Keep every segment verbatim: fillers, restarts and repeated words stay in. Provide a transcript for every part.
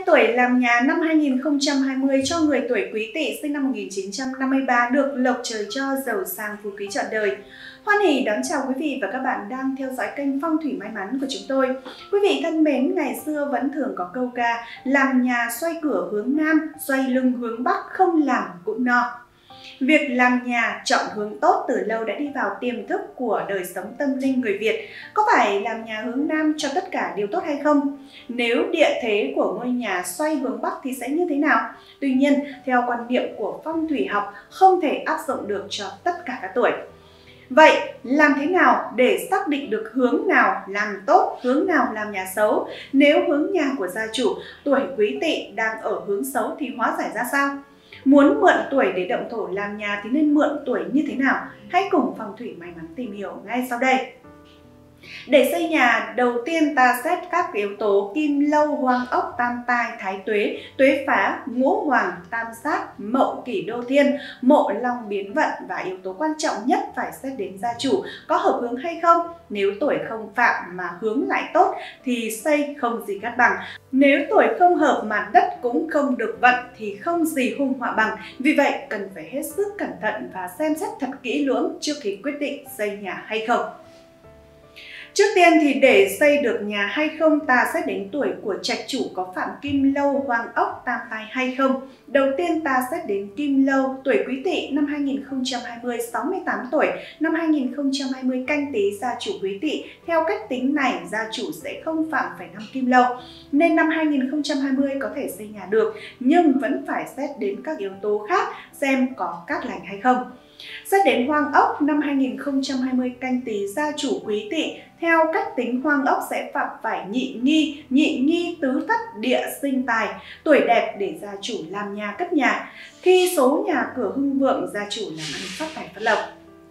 tuổi làm nhà năm hai nghìn không trăm hai mươi cho người tuổi Quý Tỵ sinh năm một nghìn chín trăm năm mươi ba được lộc trời cho, giàu sang phú quý trọn đời. Hoan hỉ đón chào quý vị và các bạn đang theo dõi kênh Phong thủy may mắn của chúng tôi. Quý vị thân mến, ngày xưa vẫn thường có câu ca làm nhà xoay cửa hướng Nam, xoay lưng hướng Bắc, không làm cũng no. Việc làm nhà chọn hướng tốt từ lâu đã đi vào tiềm thức của đời sống tâm linh người Việt. Có phải làm nhà hướng Nam cho tất cả đều tốt hay không? Nếu địa thế của ngôi nhà xoay hướng Bắc thì sẽ như thế nào? Tuy nhiên, theo quan niệm của phong thủy học, không thể áp dụng được cho tất cả các tuổi. Vậy, làm thế nào để xác định được hướng nào làm tốt, hướng nào làm nhà xấu? Nếu hướng nhà của gia chủ tuổi Quý Tỵ đang ở hướng xấu thì hóa giải ra sao? Muốn mượn tuổi để động thổ làm nhà thì nên mượn tuổi như thế nào? Hãy cùng Phong thủy may mắn tìm hiểu ngay sau đây. Để xây nhà, đầu tiên ta xét các yếu tố kim lâu, hoang ốc, tam tai, thái tuế, tuế phá, ngũ hoàng, tam sát, mậu kỷ đô thiên, mộ long biến vận, và yếu tố quan trọng nhất phải xét đến gia chủ có hợp hướng hay không. Nếu tuổi không phạm mà hướng lại tốt thì xây không gì cát bằng. Nếu tuổi không hợp mà đất cũng không được vận thì không gì hung họa bằng. Vì vậy cần phải hết sức cẩn thận và xem xét thật kỹ lưỡng trước khi quyết định xây nhà hay không. Trước tiên thì để xây được nhà hay không, ta xét đến tuổi của trạch chủ có phạm kim lâu, hoang ốc, tam tai hay không. Đầu tiên ta xét đến kim lâu, tuổi Quý Tỵ năm hai nghìn không trăm hai mươi, sáu mươi tám tuổi, năm hai nghìn không trăm hai mươi Canh Tý gia chủ Quý Tỵ. Theo cách tính này, gia chủ sẽ không phạm phải năm kim lâu, nên năm hai nghìn không trăm hai mươi có thể xây nhà được, nhưng vẫn phải xét đến các yếu tố khác xem có cát lành hay không. Xét đến hoang ốc, năm hai nghìn không trăm hai mươi Canh Tý gia chủ Quý Tỵ, theo cách tính hoang ốc sẽ phạm phải nhị nghi, nhị nghi tứ thất địa sinh tài, tuổi đẹp để gia chủ làm nhà cất nhà. Khi số nhà cửa hưng vượng, gia chủ làm ăn phát tài phát lộc.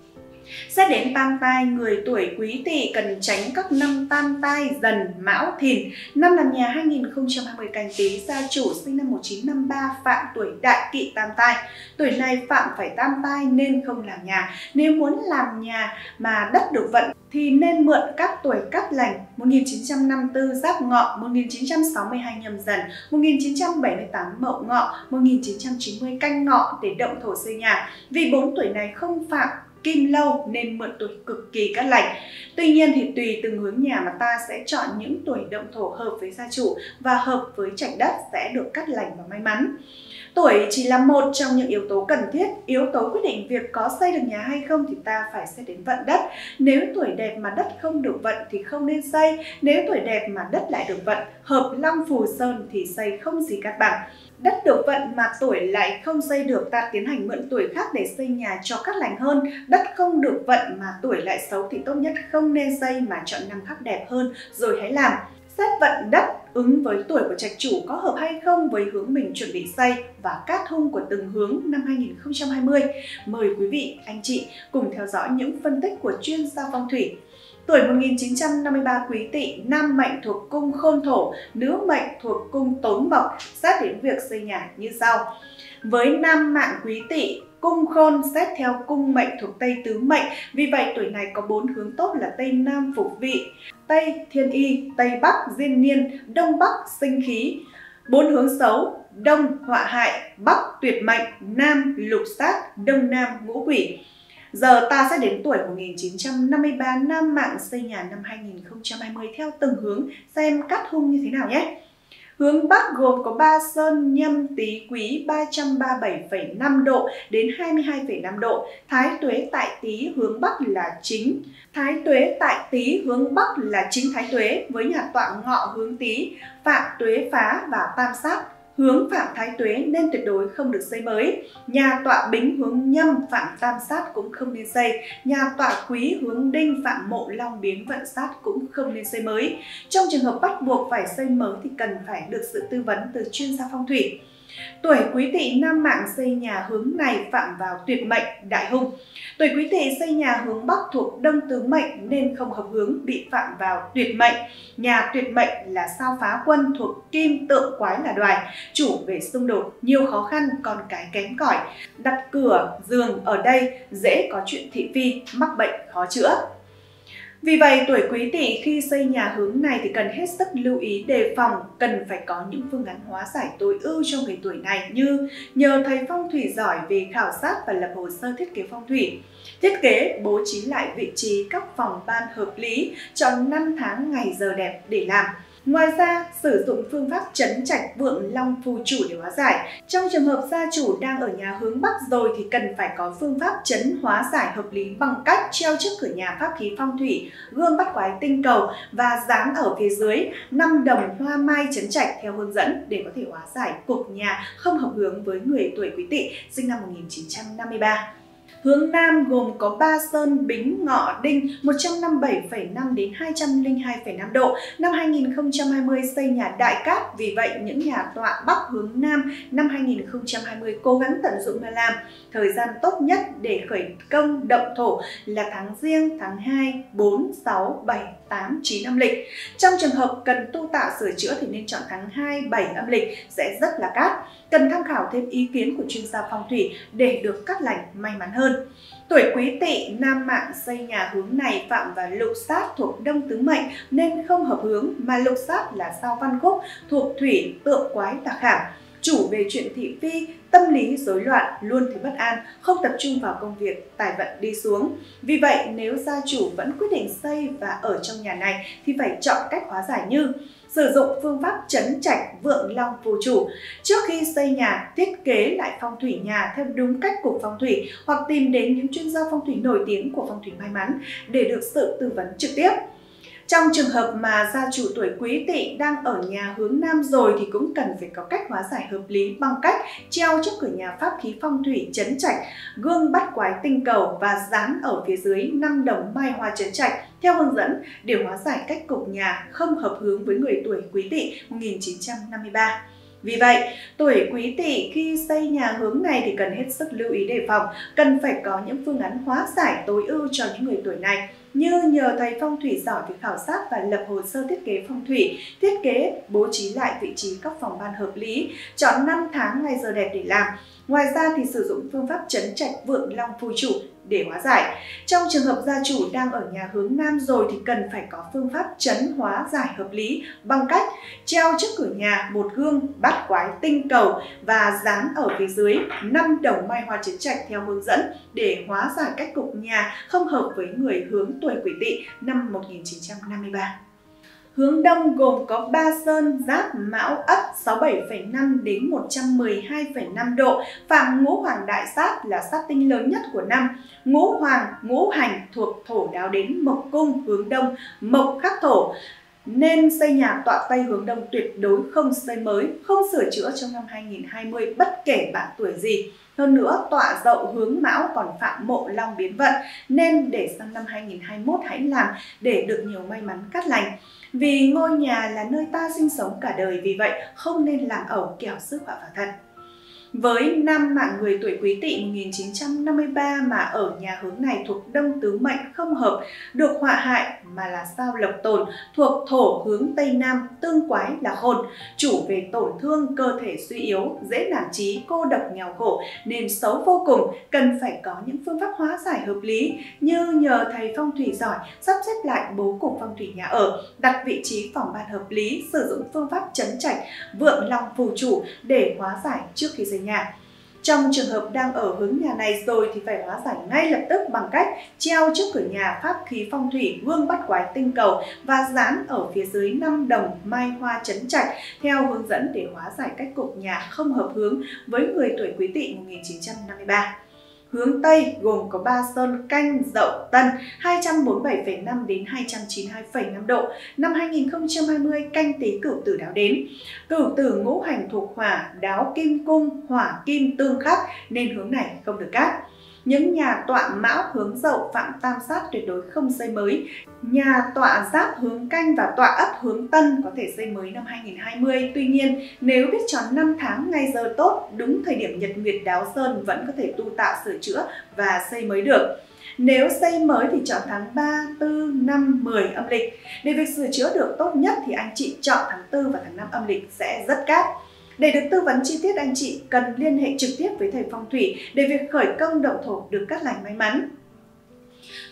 Xét đến tam tai, người tuổi Quý Tỵ cần tránh các năm tam tai Dần, Mão, Thìn. Năm làm nhà hai nghìn không trăm hai mươi Canh Tý gia chủ sinh năm một nghìn chín trăm năm mươi ba phạm tuổi Đại Kỵ tam tai. Tuổi này phạm phải tam tai nên không làm nhà. Nếu muốn làm nhà mà đất được vận thì nên mượn các tuổi cát lành một nghìn chín trăm năm mươi tư Giáp Ngọ, một nghìn chín trăm sáu mươi hai Nhâm Dần, một nghìn chín trăm bảy mươi tám Mậu Ngọ, một nghìn chín trăm chín mươi Canh Ngọ để động thổ xây nhà. Vì bốn tuổi này không phạm kim lâu nên mượn tuổi cực kỳ cát lành. Tuy nhiên thì tùy từng hướng nhà mà ta sẽ chọn những tuổi động thổ hợp với gia chủ và hợp với trạch đất sẽ được cát lành và may mắn. Tuổi chỉ là một trong những yếu tố cần thiết. Yếu tố quyết định việc có xây được nhà hay không thì ta phải xét đến vận đất. Nếu tuổi đẹp mà đất không được vận thì không nên xây. Nếu tuổi đẹp mà đất lại được vận, hợp long phù sơn thì xây không gì cát bằng. Đất được vận mà tuổi lại không xây được, ta tiến hành mượn tuổi khác để xây nhà cho cát lành hơn. Đất không được vận mà tuổi lại xấu thì tốt nhất không nên xây mà chọn năm khác đẹp hơn rồi hãy làm. Xét vận đất ứng với tuổi của trạch chủ có hợp hay không với hướng mình chuẩn bị xây và cát hung của từng hướng năm hai nghìn không trăm hai mươi. Mời quý vị, anh chị cùng theo dõi những phân tích của chuyên gia phong thủy. Tuổi một nghìn chín trăm năm mươi ba Quý Tỵ, nam mệnh thuộc cung Khôn Thổ, nữ mệnh thuộc cung Tốn Mộc, xét đến việc xây nhà như sau. Với nam mạng Quý Tỵ, cung Khôn xét theo cung mệnh thuộc Tây Tứ Mệnh, vì vậy tuổi này có bốn hướng tốt là Tây Nam Phục Vị, Tây Thiên Y, Tây Bắc Diên Niên, Đông Bắc Sinh Khí. Bốn hướng xấu: Đông Họa Hại, Bắc Tuyệt Mệnh, Nam Lục Sát, Đông Nam Ngũ Quỷ. Giờ ta sẽ đến tuổi một nghìn chín trăm năm mươi ba nam mạng xây nhà năm hai nghìn không trăm hai mươi theo từng hướng xem cát hung như thế nào nhé. Hướng Bắc gồm có ba sơn Nhâm Tý Quý ba trăm ba mươi bảy phẩy năm độ đến hai mươi hai phẩy năm độ. Thái tuế tại Tý hướng Bắc là chính. Thái tuế tại Tý hướng Bắc là chính thái tuế với nhà tọa Ngọ hướng Tý, phạm tuế phá và tam sát. Hướng phạm thái tuế nên tuyệt đối không được xây mới. Nhà tọa Bính hướng Nhâm phạm tam sát cũng không nên xây. Nhà tọa Quý hướng Đinh phạm mộ long biến vận sát cũng không nên xây mới. Trong trường hợp bắt buộc phải xây mới thì cần phải được sự tư vấn từ chuyên gia phong thủy. Tuổi Quý Tỵ nam mạng xây nhà hướng này phạm vào tuyệt mệnh đại hung. Tuổi Quý Tỵ xây nhà hướng Bắc thuộc Đông Tứ Mệnh nên không hợp hướng, bị phạm vào tuyệt mệnh. Nhà tuyệt mệnh là sao phá quân thuộc Kim Tượng Quái là Đoài, chủ về xung đột, nhiều khó khăn, con cái kém cỏi. Đặt cửa, giường ở đây dễ có chuyện thị phi, mắc bệnh khó chữa. Vì vậy, tuổi Quý Tỵ khi xây nhà hướng này thì cần hết sức lưu ý đề phòng, cần phải có những phương án hóa giải tối ưu cho người tuổi này như nhờ thầy phong thủy giỏi về khảo sát và lập hồ sơ thiết kế phong thủy, thiết kế bố trí lại vị trí các phòng ban hợp lý, chọn năm tháng ngày giờ đẹp để làm. Ngoài ra, sử dụng phương pháp trấn trạch vượng long phù chủ để hóa giải. Trong trường hợp gia chủ đang ở nhà hướng Bắc rồi thì cần phải có phương pháp trấn hóa giải hợp lý bằng cách treo trước cửa nhà pháp khí phong thủy, gương bắt quái tinh cầu và dán ở phía dưới năm đồng hoa mai trấn trạch theo hướng dẫn để có thể hóa giải cục nhà không hợp hướng với người tuổi Quý Tỵ sinh năm một nghìn chín trăm năm mươi ba. Hướng Nam gồm có Ba Sơn, Bính, Ngọ, Đinh một trăm năm mươi bảy phẩy năm đến hai trăm lẻ hai phẩy năm độ. Năm hai nghìn không trăm hai mươi xây nhà đại cát, vì vậy những nhà tọa Bắc hướng Nam năm hai nghìn không trăm hai mươi cố gắng tận dụng mà làm. Thời gian tốt nhất để khởi công động thổ là tháng Giêng, tháng hai, bốn, sáu, bảy, tám, chín âm lịch. Trong trường hợp cần tu tạo sửa chữa thì nên chọn tháng hai, bảy âm lịch sẽ rất là cát. Cần tham khảo thêm ý kiến của chuyên gia phong thủy để được cát lành may mắn hơn. Tuổi Quý Tỵ nam mạng xây nhà hướng này phạm vào lục sát thuộc Đông tứ mệnh nên không hợp hướng, mà lục sát là sao Văn Khúc thuộc thủy tượng quái tà khảm, chủ về chuyện thị phi, tâm lý rối loạn, luôn thấy bất an, không tập trung vào công việc, tài vận đi xuống. Vì vậy, nếu gia chủ vẫn quyết định xây và ở trong nhà này thì phải chọn cách hóa giải như sử dụng phương pháp trấn trạch vượng long phù chủ. Trước khi xây nhà, thiết kế lại phong thủy nhà theo đúng cách của phong thủy hoặc tìm đến những chuyên gia phong thủy nổi tiếng của phong thủy may mắn để được sự tư vấn trực tiếp. Trong trường hợp mà gia chủ tuổi Quý Tỵ đang ở nhà hướng Nam rồi thì cũng cần phải có cách hóa giải hợp lý bằng cách treo trước cửa nhà pháp khí phong thủy trấn trạch, gương bắt quái tinh cầu và dán ở phía dưới năm đồng mai hoa trấn trạch theo hướng dẫn để hóa giải cách cục nhà không hợp hướng với người tuổi Quý Tỵ một nghìn chín trăm năm mươi ba. Vì vậy, tuổi Quý Tỵ khi xây nhà hướng này thì cần hết sức lưu ý đề phòng, cần phải có những phương án hóa giải tối ưu cho những người tuổi này như nhờ thầy phong thủy giỏi về khảo sát và lập hồ sơ thiết kế phong thủy, thiết kế bố trí lại vị trí các phòng ban hợp lý, chọn năm tháng ngày giờ đẹp để làm. Ngoài ra thì sử dụng phương pháp trấn trạch vượng long phù chủ để hóa giải. Trong trường hợp gia chủ đang ở nhà hướng Nam rồi thì cần phải có phương pháp trấn hóa giải hợp lý bằng cách treo trước cửa nhà một gương bát quái tinh cầu và dán ở phía dưới năm đồng mai hoa trấn trạch theo hướng dẫn để hóa giải cách cục nhà không hợp với người hướng tuổi Quý Tỵ năm một nghìn chín trăm năm mươi ba. Hướng Đông gồm có Ba Sơn, Giáp, Mão, Ất sáu mươi bảy phẩy năm đến một trăm mười hai phẩy năm độ, phạm Ngũ Hoàng đại sát là sát tinh lớn nhất của năm. Ngũ Hoàng, Ngũ Hành thuộc thổ đáo đến Mộc Cung hướng Đông, Mộc khắc thổ. Nên xây nhà tọa Tây hướng Đông tuyệt đối không xây mới, không sửa chữa trong năm hai nghìn không trăm hai mươi bất kể bạn tuổi gì. Hơn nữa, tọa Dậu hướng Mão còn phạm Mộ Long biến vận nên để sang năm hai nghìn không trăm hai mươi mốt hãy làm để được nhiều may mắn cát lành. Vì ngôi nhà là nơi ta sinh sống cả đời, vì vậy không nên làm ẩu kẻo rước họa vào thân. Với nam mạng người tuổi Quý Tỵ một nghìn chín trăm năm mươi ba mà ở nhà hướng này thuộc Đông tứ mệnh không hợp, được họa hại mà là sao Lộc Tồn thuộc thổ hướng Tây Nam, tương quái là Khôn, chủ về tổn thương, cơ thể suy yếu, dễ nản chí, cô độc nghèo khổ nên xấu vô cùng, cần phải có những phương pháp hóa giải hợp lý như nhờ thầy phong thủy giỏi sắp xếp lại bố cục phong thủy nhà ở, đặt vị trí phòng ban hợp lý, sử dụng phương pháp trấn trạch vượng long phù chủ để hóa giải trước khi xây nhà. Trong trường hợp đang ở hướng nhà này rồi thì phải hóa giải ngay lập tức bằng cách treo trước cửa nhà pháp khí phong thủy gương bắt quái tinh cầu và dán ở phía dưới năm đồng mai hoa trấn trạch theo hướng dẫn để hóa giải cách cục nhà không hợp hướng với người tuổi Quý Tỵ một nghìn chín trăm năm mươi ba. Hướng Tây gồm có Ba Sơn, Canh, Dậu, Tân hai trăm bốn mươi bảy phẩy năm đến hai trăm chín mươi hai phẩy năm độ. Năm hai nghìn không trăm hai mươi Canh Tý Cửu Tử đáo đến. Cửu Tử ngũ hành thuộc hỏa, đáo kim cung, hỏa kim tương khắc nên hướng này không được cát. Những nhà tọa Mão hướng Dậu phạm tam sát tuyệt đối không xây mới. Nhà tọa Giáp hướng Canh và tọa Ất hướng Tân có thể xây mới năm hai nghìn không trăm hai mươi. Tuy nhiên, nếu biết chọn năm tháng ngày giờ tốt, đúng thời điểm nhật nguyệt đáo sơn vẫn có thể tu tạo sửa chữa và xây mới được. Nếu xây mới thì chọn tháng ba, tư, năm, mười âm lịch. Để việc sửa chữa được tốt nhất thì anh chị chọn tháng tư và tháng năm âm lịch sẽ rất cát. Để được tư vấn chi tiết, anh chị cần liên hệ trực tiếp với thầy phong thủy để việc khởi công động thổ được cát lành may mắn.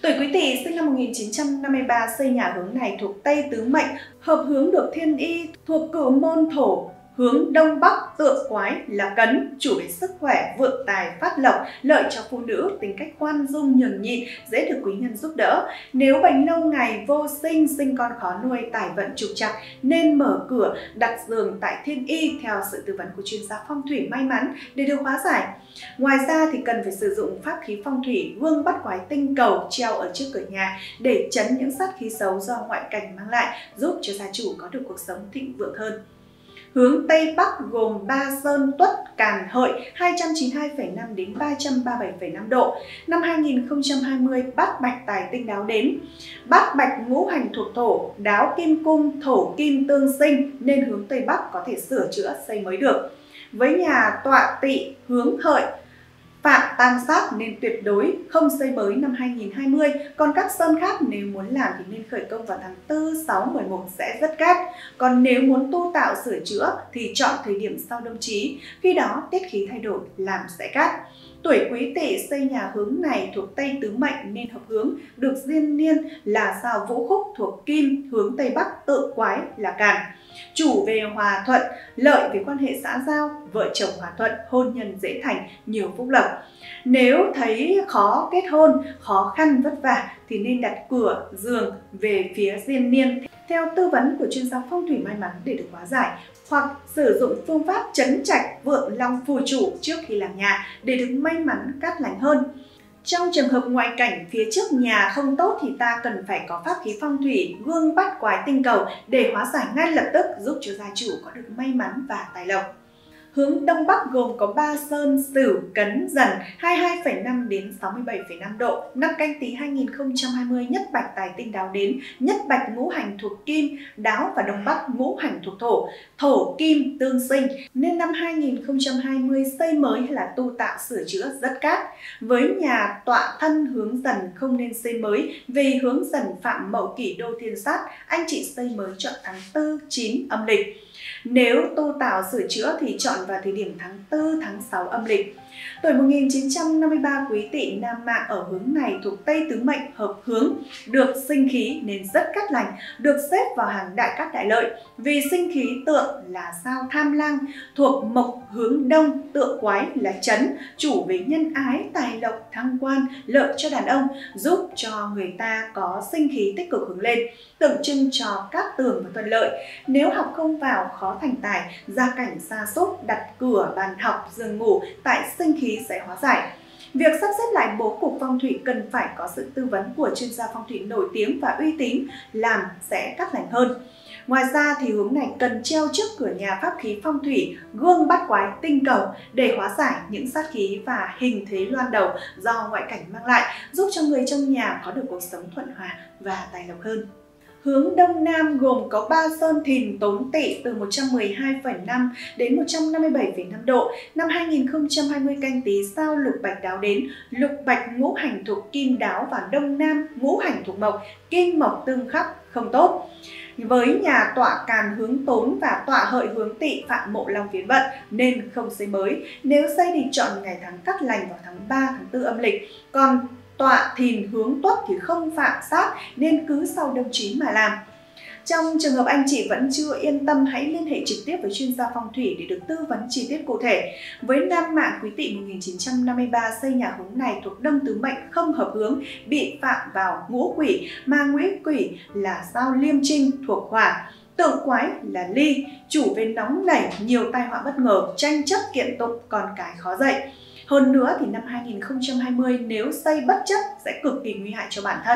Tuổi Quý Tỵ sinh năm một nghìn chín trăm năm mươi ba xây nhà hướng này thuộc Tây Tứ Mệnh, hợp hướng được thiên y thuộc Cửu Môn Thổ, hướng Đông Bắc Tượng Quái là Cấn, chủ về sức khỏe, vượng tài, phát lộc, lợi cho phụ nữ, tính cách khoan dung nhường nhịn, dễ được quý nhân giúp đỡ. Nếu bệnh lâu ngày vô sinh, sinh con khó nuôi, tài vận trục trặc, nên mở cửa đặt giường tại thiên y theo sự tư vấn của chuyên gia phong thủy may mắn để được hóa giải. Ngoài ra thì cần phải sử dụng pháp khí phong thủy gương bắt quái tinh cầu treo ở trước cửa nhà để trấn những sát khí xấu do ngoại cảnh mang lại, giúp cho gia chủ có được cuộc sống thịnh vượng hơn. Hướng Tây Bắc gồm Ba Sơn, Tuất, Càn, Hợi hai trăm chín mươi hai phẩy năm đến ba trăm ba mươi bảy phẩy năm độ. Năm hai nghìn không trăm hai mươi, Bát Bạch tài tinh đáo đến. Bát Bạch ngũ hành thuộc thổ, đáo kim cung, thổ kim tương sinh nên hướng Tây Bắc có thể sửa chữa xây mới được. Với nhà Tọa Tỵ hướng Hợi, phạm tam sát nên tuyệt đối không xây mới năm hai nghìn không trăm hai mươi. Còn các sơn khác nếu muốn làm thì nên khởi công vào tháng tư, sáu, mười một sẽ rất cát. Còn nếu muốn tu tạo sửa chữa thì chọn thời điểm sau đông chí, khi đó tiết khí thay đổi làm sẽ cát. Tuổi Quý Tỵ xây nhà hướng này thuộc Tây Tứ Mệnh nên hợp hướng được diên niên là sao Vũ Khúc thuộc Kim, hướng Tây Bắc Tự Quái là Càn. Chủ về hòa thuận, lợi về quan hệ xã giao, vợ chồng hòa thuận, hôn nhân dễ thành, nhiều phúc lộc. Nếu thấy khó kết hôn, khó khăn vất vả thì nên đặt cửa, giường về phía diên niên theo tư vấn của chuyên gia phong thủy may mắn để được hóa giải, hoặc sử dụng phương pháp trấn trạch vượng long phù chủ trước khi làm nhà để được may mắn cát lành hơn. Trong trường hợp ngoại cảnh phía trước nhà không tốt thì ta cần phải có pháp khí phong thủy gương bắt quái tinh cầu để hóa giải ngay lập tức, giúp cho gia chủ có được may mắn và tài lộc. Hướng Đông Bắc gồm có Ba Sơn, Sửu, Cấn, Dần hai mươi hai phẩy năm đến sáu mươi bảy phẩy năm độ. Năm Canh Tý hai nghìn không trăm hai mươi, Nhất Bạch tài tinh đáo đến. Nhất Bạch ngũ hành thuộc Kim, đáo và Đông Bắc ngũ hành thuộc Thổ, thổ kim tương sinh nên năm hai nghìn không trăm hai mươi xây mới hay là tu tạo sửa chữa rất cát. Với nhà Tọa Thân hướng Dần không nên xây mới vì hướng Dần phạm Mậu Kỷ đô thiên sát, anh chị xây mới chọn tháng tư, chín âm lịch. Nếu tu tạo sửa chữa thì chọn vào thời điểm tháng tư, tháng sáu âm lịch. Tuổi một nghìn chín trăm năm mươi ba Quý Tỵ nam mạng ở hướng này thuộc Tây Tứ Mệnh hợp hướng, được sinh khí nên rất cát lành, được xếp vào hàng đại cát đại lợi. Vì sinh khí tượng là sao Tham Lang, thuộc mộc hướng Đông, tượng quái là Chấn, chủ về nhân ái, tài lộc, thăng quan, lợi cho đàn ông, giúp cho người ta có sinh khí tích cực hướng lên, tượng trưng cho cát tường và thuận lợi. Nếu học không vào, khó thành tài, gia cảnh sa sút, đặt cửa, bàn học, giường ngủ tại sinh khí sẽ hóa giải. Việc sắp xếp lại bố cục phong thủy cần phải có sự tư vấn của chuyên gia phong thủy nổi tiếng và uy tín, làm sẽ cát lành hơn. Ngoài ra thì hướng này cần treo trước cửa nhà pháp khí phong thủy gương bắt quái tinh cầu để hóa giải những sát khí và hình thế loan đầu do ngoại cảnh mang lại, giúp cho người trong nhà có được cuộc sống thuận hòa và tài lộc hơn. Hướng Đông Nam gồm có Ba Sơn, Thìn, Tốn, Tỵ từ một trăm mười hai phẩy năm đến một trăm năm mươi bảy phẩy năm độ. Năm hai nghìn không trăm hai mươi Canh Tý sao Lục Bạch đáo đến. Lục Bạch ngũ hành thuộc Kim đáo và Đông Nam ngũ hành thuộc Mộc, Kim Mộc tương khắc không tốt. Với nhà Tọa Càn hướng Tốn và Tọa Hợi hướng Tỵ phạm Mộ Long phiến vận nên không xây mới. Nếu xây thì chọn ngày tháng cát lành vào tháng ba, tháng tư âm lịch. Còn Tọa Thìn hướng Tuất thì không phạm sát nên cứ sau đông chí mà làm. Trong trường hợp anh chị vẫn chưa yên tâm, hãy liên hệ trực tiếp với chuyên gia phong thủy để được tư vấn chi tiết cụ thể. Với nam mạng Quý Tỵ một nghìn chín trăm năm mươi ba xây nhà hướng này thuộc Đông Tứ Mệnh không hợp hướng, bị phạm vào ngũ quỷ, mà ngũ quỷ là sao Liêm Trinh thuộc Hỏa. Tượng quái là Ly, chủ về nóng nảy, nhiều tai họa bất ngờ, tranh chấp kiện tụng, con cái khó dạy. Hơn nữa thì năm hai nghìn không trăm hai mươi nếu xây bất chấp sẽ cực kỳ nguy hại cho bản thân.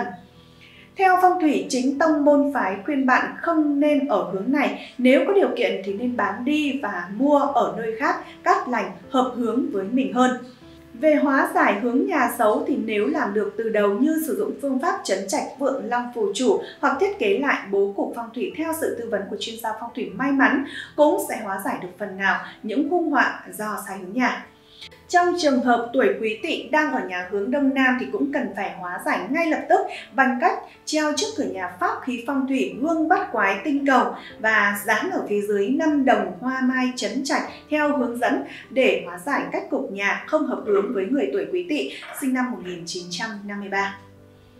Theo phong thủy, chính tông môn phái khuyên bạn không nên ở hướng này, nếu có điều kiện thì nên bán đi và mua ở nơi khác cát lành hợp hướng với mình hơn. Về hóa giải hướng nhà xấu thì nếu làm được từ đầu như sử dụng phương pháp trấn trạch vượng long phù chủ hoặc thiết kế lại bố cục phong thủy theo sự tư vấn của chuyên gia phong thủy may mắn cũng sẽ hóa giải được phần nào những hung họa do sai hướng nhà. Trong trường hợp tuổi Quý Tỵ đang ở nhà hướng Đông Nam thì cũng cần phải hóa giải ngay lập tức bằng cách treo trước cửa nhà pháp khí phong thủy gương bắt quái tinh cầu và dán ở phía dưới năm đồng hoa mai trấn trạch theo hướng dẫn để hóa giải cách cục nhà không hợp hướng với người tuổi Quý Tỵ sinh năm một nghìn chín trăm năm mươi ba.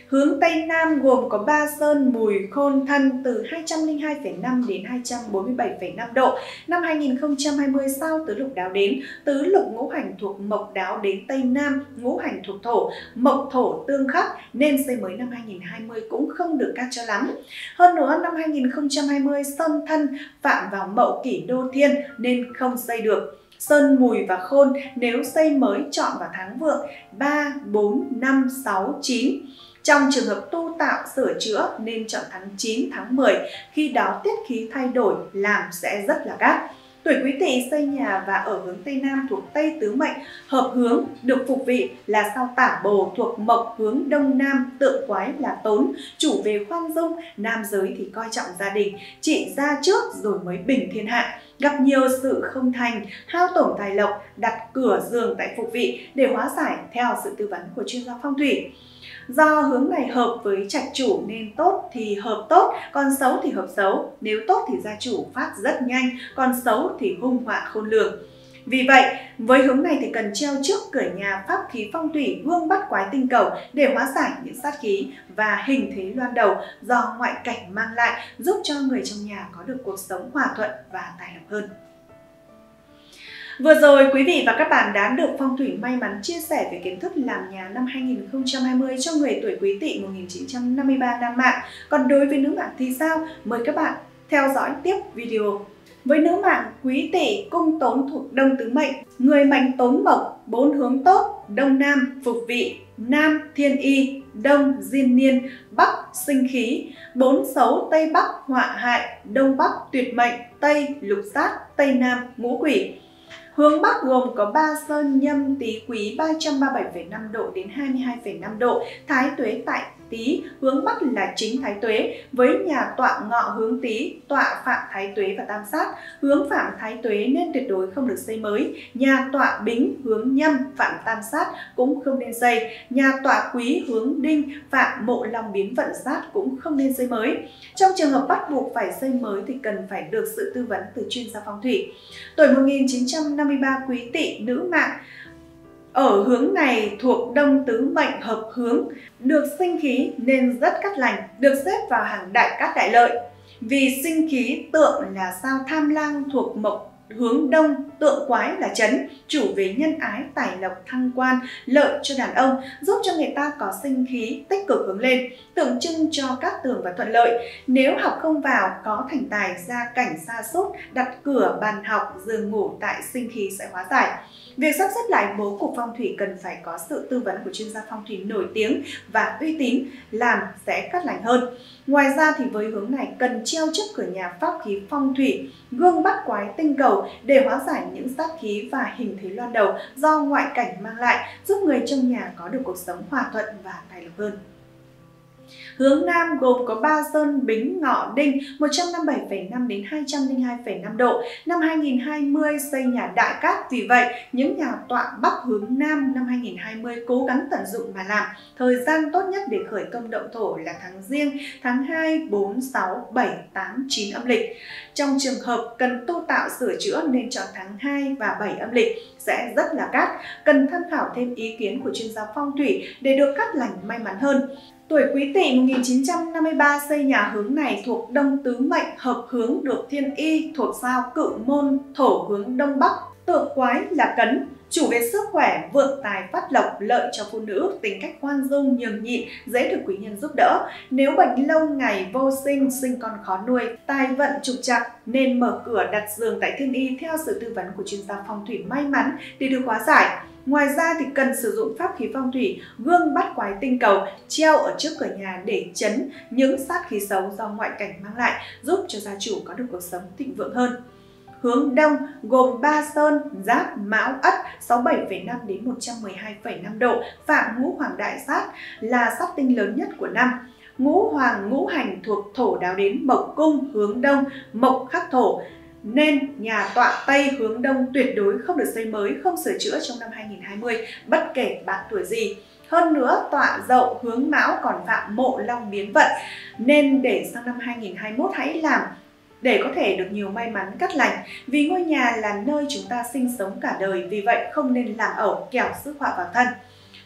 Hướng Tây Nam gồm có Ba Sơn, Mùi, Khôn, Thân từ hai trăm lẻ hai phẩy năm đến hai trăm bốn mươi bảy phẩy năm độ. Năm hai nghìn không trăm hai mươi sao tứ lục đáo đến, tứ lục ngũ hành thuộc Mộc đáo đến Tây Nam, ngũ hành thuộc Thổ, Mộc Thổ tương khắc nên xây mới năm hai nghìn không trăm hai mươi cũng không được cát cho lắm. Hơn nữa năm hai nghìn không trăm hai mươi Sơn Thân phạm vào Mậu Kỷ Đô Thiên nên không xây được. Sơn, Mùi và Khôn nếu xây mới chọn vào tháng vượng ba, bốn, năm, sáu, chín. Trong trường hợp tu tạo sửa chữa nên chọn tháng chín, tháng mười, khi đó tiết khí thay đổi làm sẽ rất là gắt. Tuổi Quý Tỵ xây nhà và ở hướng Tây Nam thuộc Tây Tứ Mệnh, hợp hướng được phục vị là sao Tả Bồ thuộc Mộc, hướng Đông Nam, tượng quái là Tốn, chủ về khoan dung, nam giới thì coi trọng gia đình, trị gia trước rồi mới bình thiên hạ. Gặp nhiều sự không thành, hao tổn tài lộc, đặt cửa giường tại phục vị để hóa giải theo sự tư vấn của chuyên gia phong thủy. Do hướng này hợp với trạch chủ nên tốt thì hợp tốt, còn xấu thì hợp xấu. Nếu tốt thì gia chủ phát rất nhanh, còn xấu thì hung họa khôn lường. Vì vậy, với hướng này thì cần treo trước cửa nhà pháp khí phong thủy gương bắt quái tinh cầu để hóa giải những sát khí và hình thế loan đầu do ngoại cảnh mang lại, giúp cho người trong nhà có được cuộc sống hòa thuận và tài lộc hơn. Vừa rồi quý vị và các bạn đã được Phong thủy may mắn chia sẻ về kiến thức làm nhà năm hai nghìn không trăm hai mươi cho người tuổi Quý Tỵ một nghìn chín trăm năm mươi ba nam mạng. Còn đối với nữ mạng thì sao? Mời các bạn theo dõi tiếp video. Với nữ mạng Quý Tỵ, cung Tốn thuộc Đông Tứ Mệnh, người mệnh Tốn Mộc, bốn hướng tốt: Đông Nam phục vị, Nam thiên y, Đông diên niên, Bắc sinh khí. Bốn xấu: Tây Bắc họa hại, Đông Bắc tuyệt mệnh, Tây lục sát, Tây Nam ngũ quỷ. Hướng Bắc gồm có Ba Sơn, Nhâm, Tý, Quý ba trăm ba mươi bảy phẩy năm độ đến hai mươi hai phẩy năm độ, Thái Tuế tại Tý. Hướng Bắc là chính Thái Tuế với nhà tọa Ngọ hướng Tý, tọa phạm Thái Tuế và Tam Sát. Hướng phạm Thái Tuế nên tuyệt đối không được xây mới. Nhà tọa Bính hướng Nhâm phạm Tam Sát cũng không nên xây. Nhà tọa Quý hướng Đinh phạm Mộ Long biến vận sát cũng không nên xây mới. Trong trường hợp bắt buộc phải xây mới thì cần phải được sự tư vấn từ chuyên gia phong thủy. Tuổi một nghìn chín trăm năm mươi ba Quý Tỵ nữ mạng ở hướng này thuộc Đông Tứ Mệnh, hợp hướng, được sinh khí nên rất cát lành, được xếp vào hàng đại cát đại lợi. Vì sinh khí tượng là sao Tham Lang thuộc Mộc, hướng Đông, tượng quái là Chấn, chủ về nhân ái, tài lộc, thăng quan, lợi cho đàn ông, giúp cho người ta có sinh khí tích cực hướng lên, tượng trưng cho cát tường và thuận lợi. Nếu học không vào, có thành tài, gia cảnh sa sút, đặt cửa, bàn học, giường ngủ tại sinh khí sẽ hóa giải. Việc sắp xếp lại bố cục phong thủy cần phải có sự tư vấn của chuyên gia phong thủy nổi tiếng và uy tín, làm sẽ cát lành hơn. Ngoài ra thì với hướng này cần treo trước cửa nhà pháp khí phong thủy gương bắt quái tinh cầu để hóa giải những sát khí và hình thế loan đầu do ngoại cảnh mang lại, giúp người trong nhà có được cuộc sống hòa thuận và tài lộc hơn. Hướng Nam gồm có Ba Sơn, Bính, Ngọ, Đinh một trăm năm mươi bảy phẩy năm đến hai trăm lẻ hai phẩy năm độ. Năm hai nghìn không trăm hai mươi xây nhà đại cát, vì vậy những nhà tọa Bắc hướng Nam năm hai nghìn không trăm hai mươi cố gắng tận dụng mà làm. Thời gian tốt nhất để khởi công động thổ là tháng Giêng, tháng hai, bốn, sáu, bảy, tám, chín âm lịch. Trong trường hợp cần tu tạo sửa chữa nên chọn tháng hai và bảy âm lịch sẽ rất là cát. Cần tham khảo thêm ý kiến của chuyên gia phong thủy để được cát lành may mắn hơn. Tuổi Quý Tỵ một nghìn chín trăm năm mươi ba xây nhà hướng này thuộc Đông Tứ Mệnh, hợp hướng được thiên y thuộc sao Cự Môn, thổ hướng Đông Bắc, tượng quái là Cấn, chủ về sức khỏe, vượng tài phát lộc, lợi cho phụ nữ, tính cách khoan dung, nhường nhịn, dễ được quý nhân giúp đỡ. Nếu bệnh lâu ngày vô sinh, sinh con khó nuôi, tài vận trục trặc nên mở cửa đặt giường tại thiên y theo sự tư vấn của chuyên gia phong thủy may mắn để được hóa giải. Ngoài ra thì cần sử dụng pháp khí phong thủy gương bắt quái tinh cầu treo ở trước cửa nhà để chấn những sát khí xấu do ngoại cảnh mang lại, giúp cho gia chủ có được cuộc sống thịnh vượng hơn. Hướng Đông gồm Ba Sơn, Giáp, Mão, Ất sáu mươi bảy phẩy năm đến một trăm mười hai phẩy năm độ, phạm Ngũ Hoàng đại sát là sát tinh lớn nhất của năm. Ngũ Hoàng ngũ hành thuộc thổ đáo đến Mộc cung hướng Đông, Mộc khắc thổ, nên nhà tọa Tây hướng Đông tuyệt đối không được xây mới, không sửa chữa trong năm hai nghìn không trăm hai mươi, bất kể bạn tuổi gì. Hơn nữa, tọa Dậu hướng Mão còn phạm Mộ Long biến vận, nên để sang năm hai nghìn không trăm hai mươi mốt hãy làm để có thể được nhiều may mắn cát lành. Vì ngôi nhà là nơi chúng ta sinh sống cả đời, vì vậy không nên làm ẩu kẻo rước họa vào thân.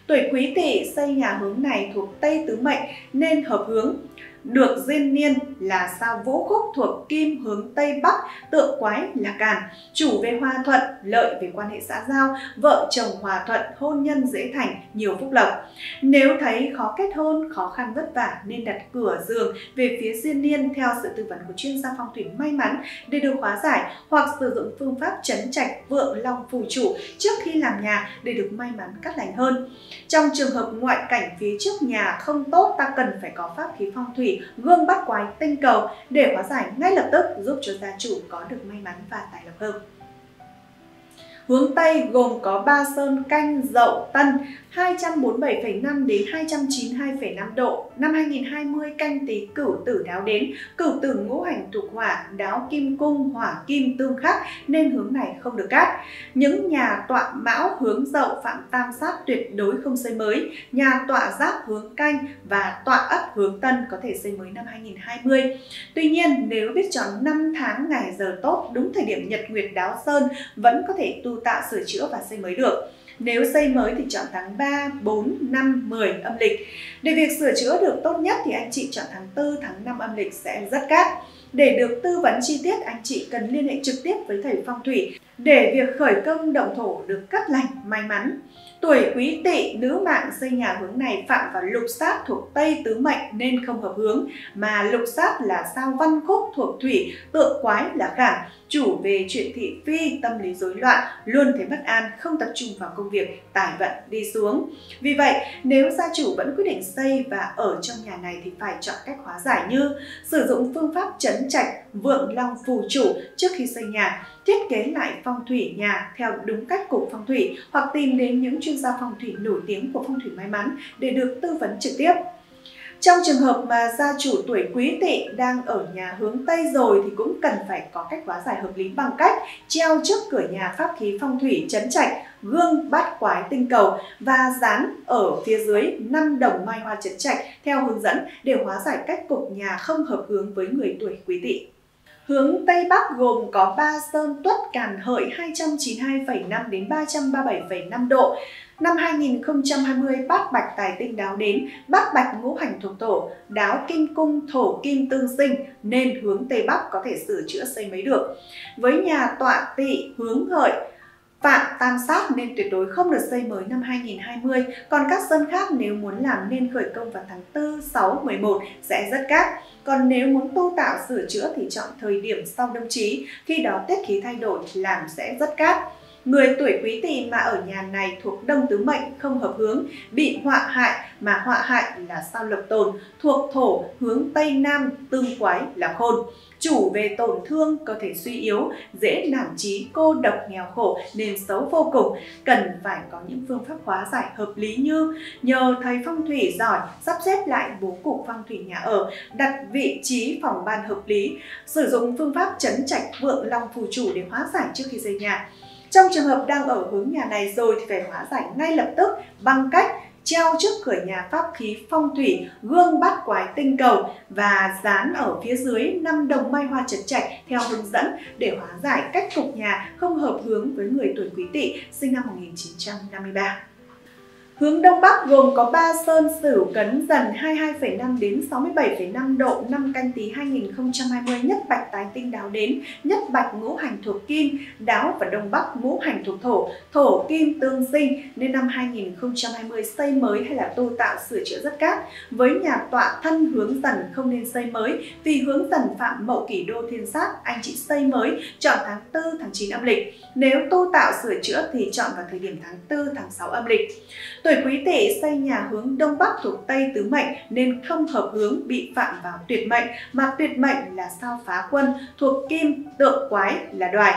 Tuổi Quý Tỵ xây nhà hướng này thuộc Tây tứ mệnh nên hợp hướng. Được diên niên là sao Vũ Khúc thuộc Kim hướng Tây Bắc, tượng quái là Càn, chủ về hòa thuận, lợi về quan hệ xã giao, vợ chồng hòa thuận, hôn nhân dễ thành, nhiều phúc lộc. Nếu thấy khó kết hôn, khó khăn vất vả nên đặt cửa giường về phía diên niên theo sự tư vấn của chuyên gia phong thủy may mắn để được hóa giải, hoặc sử dụng phương pháp trấn trạch vượng long phù chủ trước khi làm nhà để được may mắn cát lành hơn. Trong trường hợp ngoại cảnh phía trước nhà không tốt, ta cần phải có pháp khí phong thủy gương bắt quái tinh cầu để hóa giải ngay lập tức, giúp cho gia chủ có được may mắn và tài lộc hơn. Hướng Tây gồm có ba sơn Canh, Dậu, Tân, hai trăm bốn mươi bảy phẩy năm đến hai trăm chín mươi hai phẩy năm độ. Năm hai nghìn không trăm hai mươi Canh Tý Cửu Tử đáo đến, Cửu Tử ngũ hành thuộc hỏa, đáo kim cung, hỏa kim tương khắc nên hướng này không được cát. Những nhà tọa Mão hướng Dậu phạm tam sát tuyệt đối không xây mới. Nhà tọa Giáp hướng Canh và tọa Ất hướng Tân có thể xây mới năm hai nghìn không trăm hai mươi. Tuy nhiên, nếu biết chọn năm tháng ngày giờ tốt, đúng thời điểm nhật nguyệt đáo sơn, vẫn có thể tu tạo sửa chữa và xây mới được. Nếu xây mới thì chọn tháng ba, bốn, năm, mười âm lịch. Để việc sửa chữa được tốt nhất thì anh chị chọn tháng tư, tháng năm âm lịch sẽ rất cát. Để được tư vấn chi tiết, anh chị cần liên hệ trực tiếp với thầy phong thủy để việc khởi công động thổ được cát lành, may mắn. Tuổi Quý Tỵ nữ mạng xây nhà hướng này phạm vào lục sát thuộc Tây tứ mệnh nên không hợp hướng, mà lục sát là sao Văn Khúc thuộc Thủy, tượng quái là Khảm, chủ về chuyện thị phi, tâm lý rối loạn, luôn thấy bất an, không tập trung vào công việc, tài vận đi xuống. Vì vậy, nếu gia chủ vẫn quyết định xây và ở trong nhà này thì phải chọn cách hóa giải như sử dụng phương pháp trấn trạch vượng long phù chủ trước khi xây nhà, thiết kế lại phong thủy nhà theo đúng cách của phong thủy, hoặc tìm đến những chuyên gia phong thủy nổi tiếng của phong thủy may mắn để được tư vấn trực tiếp. Trong trường hợp mà gia chủ tuổi Quý Tỵ đang ở nhà hướng Tây rồi thì cũng cần phải có cách hóa giải hợp lý bằng cách treo trước cửa nhà pháp khí phong thủy trấn trạch gương bát quái tinh cầu và dán ở phía dưới năm đồng mai hoa trấn trạch theo hướng dẫn để hóa giải cách cục nhà không hợp hướng với người tuổi Quý Tỵ. Hướng Tây Bắc gồm có ba sơn Tuất, Càn, Hợi hai trăm chín mươi hai phẩy năm đến ba trăm ba mươi bảy phẩy năm độ. Năm hai nghìn không trăm hai mươi Bát Bạch tài tinh đáo đến, Bát Bạch ngũ hành thuộc thổ, đáo kim cung thổ kim tương sinh nên hướng Tây Bắc có thể sửa chữa xây mới được. Với nhà tọa Tỵ hướng Hợi phạm tam sát nên tuyệt đối không được xây mới năm hai nghìn không trăm hai mươi, còn các sơn khác nếu muốn làm nên khởi công vào tháng tư, sáu, mười một sẽ rất cát. Còn nếu muốn tu tạo sửa chữa thì chọn thời điểm sau đông chí, khi đó tiết khí thay đổi làm sẽ rất cát. Người tuổi Quý Tỵ mà ở nhà này thuộc Đông tứ mệnh không hợp hướng, bị họa hại, mà họa hại là sao Lộc Tồn, thuộc thổ hướng Tây Nam, tương quái là Khôn. Chủ về tổn thương, cơ thể suy yếu, dễ nản chí, cô độc, nghèo khổ nên xấu vô cùng. Cần phải có những phương pháp hóa giải hợp lý như nhờ thầy phong thủy giỏi sắp xếp lại bố cục phong thủy nhà ở, đặt vị trí phòng ban hợp lý, sử dụng phương pháp trấn trạch vượng long phù chủ để hóa giải trước khi xây nhà. Trong trường hợp đang ở hướng nhà này rồi thì phải hóa giải ngay lập tức bằng cách treo trước cửa nhà pháp khí phong thủy gương bát quái tinh cầu và dán ở phía dưới năm đồng mai hoa trấn trạch theo hướng dẫn để hóa giải cách cục nhà không hợp hướng với người tuổi Quý Tỵ sinh năm một nghìn chín trăm năm mươi ba. Hướng Đông Bắc gồm có ba sơn Sửu, Cấn, Dần hai mươi hai phẩy năm đến sáu mươi bảy phẩy năm độ. Năm Canh Tý hai nghìn không trăm hai mươi nhất Bạch tài tinh đáo đến, nhất Bạch ngũ hành thuộc Kim, đáo và Đông Bắc ngũ hành thuộc Thổ, Thổ Kim tương sinh nên năm hai nghìn không trăm hai mươi xây mới hay là tu tạo sửa chữa rất cát. Với nhà tọa Thân hướng Dần không nên xây mới vì hướng Dần phạm Mậu Kỷ Đô thiên sát, anh chị xây mới chọn tháng tư, tháng chín âm lịch. Nếu tu tạo sửa chữa thì chọn vào thời điểm tháng tư, tháng sáu âm lịch. Tuổi Quý Tỵ xây nhà hướng Đông Bắc thuộc Tây tứ mệnh nên không hợp hướng, bị phạm vào tuyệt mệnh, mà tuyệt mệnh là sao Phá Quân thuộc Kim, tượng quái là Đoài.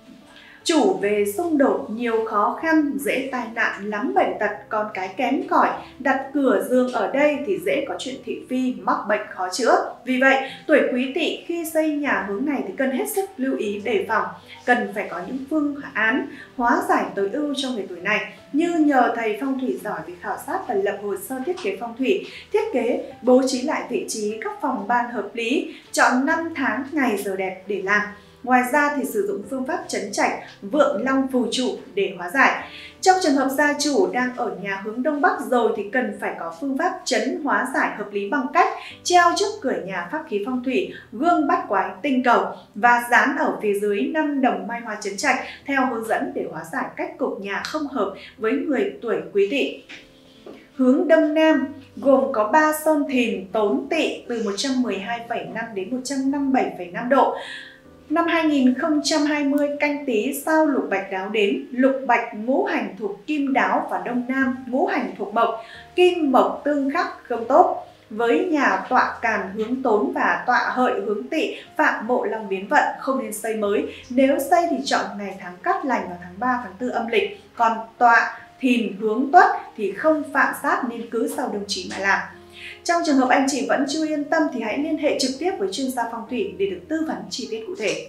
Chủ về xung đột, nhiều khó khăn, dễ tai nạn, lắm bệnh tật, con cái kém cỏi. Đặt cửa giường ở đây thì dễ có chuyện thị phi, mắc bệnh khó chữa. Vì vậy, tuổi Quý Tỵ khi xây nhà hướng này thì cần hết sức lưu ý đề phòng. Cần phải có những phương án hóa giải tối ưu cho người tuổi này, như nhờ thầy phong thủy giỏi về khảo sát và lập hồ sơ thiết kế phong thủy, thiết kế bố trí lại vị trí các phòng ban hợp lý, chọn năm tháng ngày giờ đẹp để làm. Ngoài ra thì sử dụng phương pháp trấn trạch vượng long phù trụ để hóa giải. Trong trường hợp gia chủ đang ở nhà hướng Đông Bắc rồi thì cần phải có phương pháp trấn hóa giải hợp lý bằng cách treo trước cửa nhà pháp khí phong thủy gương bát quái tinh cầu và dán ở phía dưới năm đồng mai hoa trấn trạch theo hướng dẫn để hóa giải cách cục nhà không hợp với người tuổi Quý Tỵ. Hướng Đông Nam gồm có ba sơn Thìn, Tốn, Tỵ từ một trăm mười hai phẩy năm đến một trăm năm mươi bảy phẩy năm độ. Năm hai nghìn không trăm hai mươi Canh Tý sao lục bạch đáo đến, lục bạch ngũ hành thuộc Kim Đáo và Đông Nam ngũ hành thuộc Mộc, Kim Mộc tương khắc không tốt. Với nhà tọa Càn hướng Tốn và tọa Hợi hướng Tỵ phạm mộ long biến vận, không nên xây mới. Nếu xây thì chọn ngày tháng cát lành vào tháng ba, tháng tư âm lịch. Còn tọa Thìn hướng Tuất thì không phạm sát nên cứ sau đông chí mà làm. Trong trường hợp anh chị vẫn chưa yên tâm thì hãy liên hệ trực tiếp với chuyên gia phong thủy để được tư vấn chi tiết cụ thể.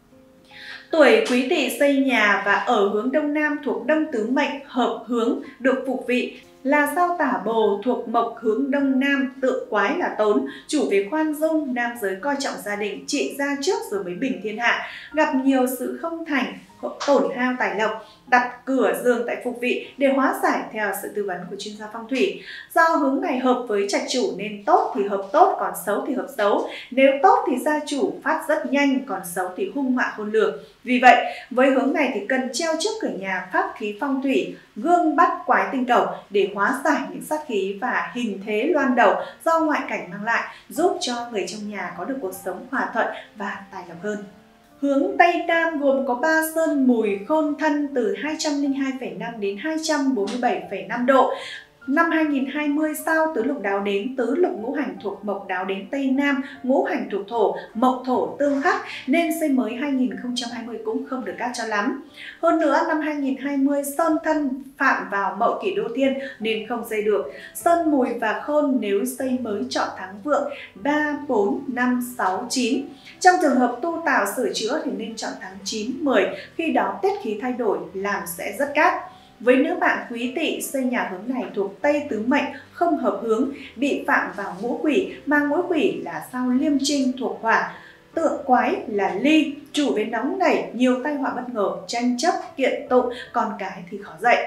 Tuổi Quý Tỵ xây nhà và ở hướng Đông Nam thuộc Đông Tứ Mệnh hợp hướng được phục vị là sao Tả Bồ thuộc Mộc hướng Đông Nam, tượng quái là Tốn, chủ về khoan dung, nam giới coi trọng gia đình, trị gia trước rồi mới bình thiên hạ, gặp nhiều sự không thành, tổn hao tài lộc, đặt cửa giường tại phục vị để hóa giải theo sự tư vấn của chuyên gia phong thủy. Do hướng này hợp với trạch chủ nên tốt thì hợp tốt, còn xấu thì hợp xấu. Nếu tốt thì gia chủ phát rất nhanh, còn xấu thì hung họa khôn lường. Vì vậy, với hướng này thì cần treo trước cửa nhà pháp khí phong thủy gương bát quái tinh cầu để hóa giải những sát khí và hình thế loan đầu do ngoại cảnh mang lại, giúp cho người trong nhà có được cuộc sống hòa thuận và tài lộc hơn. Hướng Tây Nam gồm có ba sơn Mùi, Khôn, Thân từ hai trăm lẻ hai phẩy năm đến hai trăm bốn mươi bảy phẩy năm độ. Năm hai nghìn không trăm hai mươi sao tứ lục đáo đến, tứ lục ngũ hành thuộc Mộc đáo đến Tây Nam, ngũ hành thuộc Thổ, Mộc Thổ tương khắc nên xây mới hai nghìn không trăm hai mươi cũng không được cát cho lắm. Hơn nữa năm hai nghìn không trăm hai mươi Sơn Thân phạm vào Mậu Kỷ Đô Thiên nên không xây được. Sơn Mùi và Khôn nếu xây mới chọn tháng vượng ba, bốn, năm, sáu, chín. Trong trường hợp tu tạo sửa chữa thì nên chọn tháng chín, mười, khi đó tiết khí thay đổi làm sẽ rất cát. Với nữ bạn Quý Tỵ xây nhà hướng này thuộc Tây Tứ Mệnh không hợp hướng, bị phạm vào ngũ quỷ, mà ngũ quỷ là sao Liêm Trinh thuộc Hỏa, tượng quái là Ly, chủ về nóng nảy, nhiều tai họa bất ngờ, tranh chấp, kiện tụng, con cái thì khó dạy.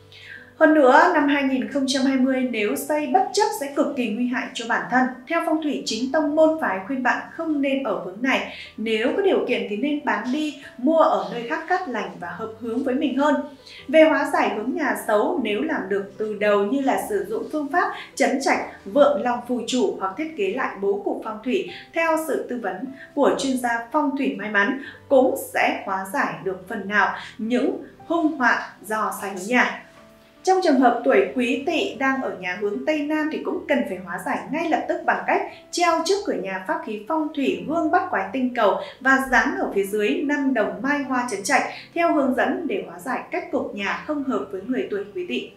Hơn nữa, năm hai nghìn không trăm hai mươi nếu xây bất chấp sẽ cực kỳ nguy hại cho bản thân. Theo phong thủy chính tông môn phái khuyên bạn không nên ở hướng này. Nếu có điều kiện thì nên bán đi, mua ở nơi khác cát lành và hợp hướng với mình hơn. Về hóa giải hướng nhà xấu, nếu làm được từ đầu như là sử dụng phương pháp trấn trạch vượng long phù trụ hoặc thiết kế lại bố cục phong thủy theo sự tư vấn của chuyên gia phong thủy may mắn, cũng sẽ hóa giải được phần nào những hung họa do sai hướng nhà. Trong trường hợp tuổi Quý Tỵ đang ở nhà hướng Tây Nam thì cũng cần phải hóa giải ngay lập tức bằng cách treo trước cửa nhà pháp khí phong thủy gương bát quái tinh cầu và dán ở phía dưới năm đồng mai hoa trấn trạch theo hướng dẫn để hóa giải cách cục nhà không hợp với người tuổi Quý Tỵ.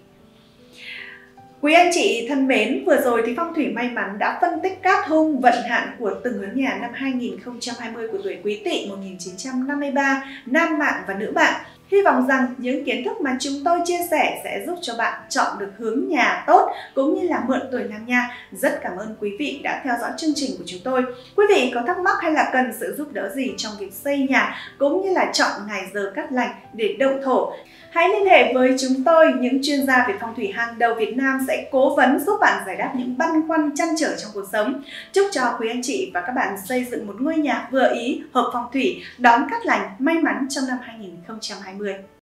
Quý anh chị thân mến, vừa rồi thì phong thủy may mắn đã phân tích cát hung vận hạn của từng hướng nhà năm hai nghìn không trăm hai mươi của tuổi Quý Tỵ một nghìn chín trăm năm mươi ba, nam mạng và nữ mạng. Hy vọng rằng những kiến thức mà chúng tôi chia sẻ sẽ giúp cho bạn chọn được hướng nhà tốt cũng như là mượn tuổi nam nha. Rất cảm ơn quý vị đã theo dõi chương trình của chúng tôi. Quý vị có thắc mắc hay là cần sự giúp đỡ gì trong việc xây nhà cũng như là chọn ngày giờ cát lành để động thổ, hãy liên hệ với chúng tôi, những chuyên gia về phong thủy hàng đầu Việt Nam sẽ cố vấn giúp bạn giải đáp những băn khoăn trăn trở trong cuộc sống. Chúc cho quý anh chị và các bạn xây dựng một ngôi nhà vừa ý, hợp phong thủy, đón cát lành, may mắn trong năm hai nghìn không trăm hai mươi.